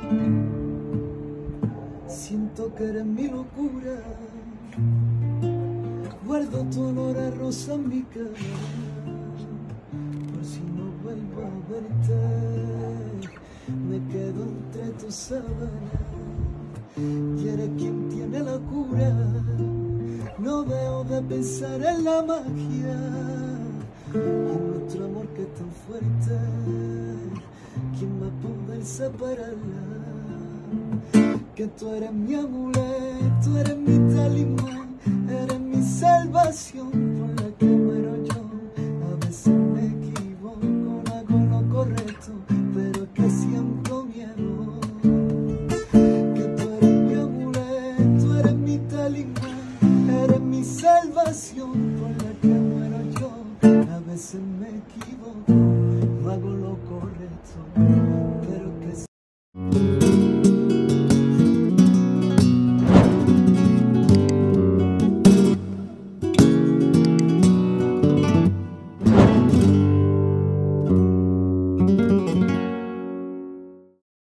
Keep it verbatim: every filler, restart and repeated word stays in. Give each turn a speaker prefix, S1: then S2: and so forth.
S1: Siento que eres mi locura, guardo tu olor a rosa en mi cara, por si no vuelvo a verte, me quedo entre tus sábanas, y eres quien tiene la cura, no dejo de pensar en la magia, y en nuestro amor que es tan fuerte, ¿quién va a poder separarla? Que tú eres mi amuleto, eres mi talismán, eres mi salvación.